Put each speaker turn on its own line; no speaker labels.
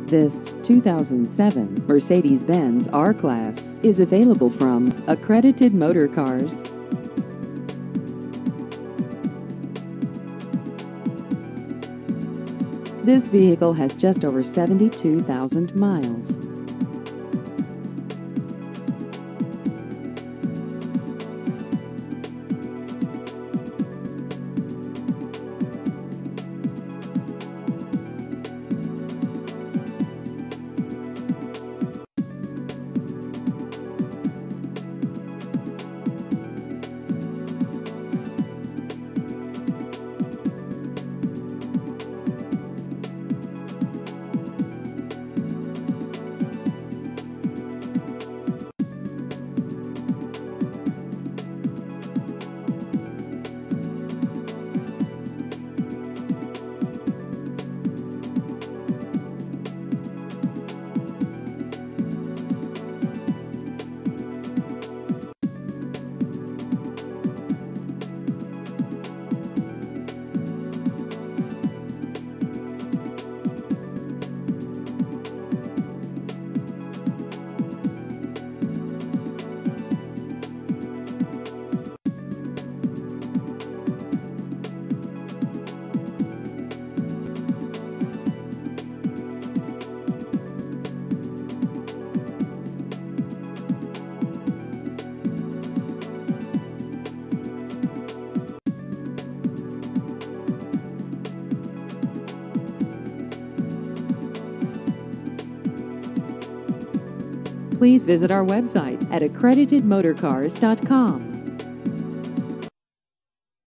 This 2007 Mercedes-Benz R-Class is available from Accredited Motor Cars. This vehicle has just over 72,000 miles. Please visit our website at accreditedmotorcars.com.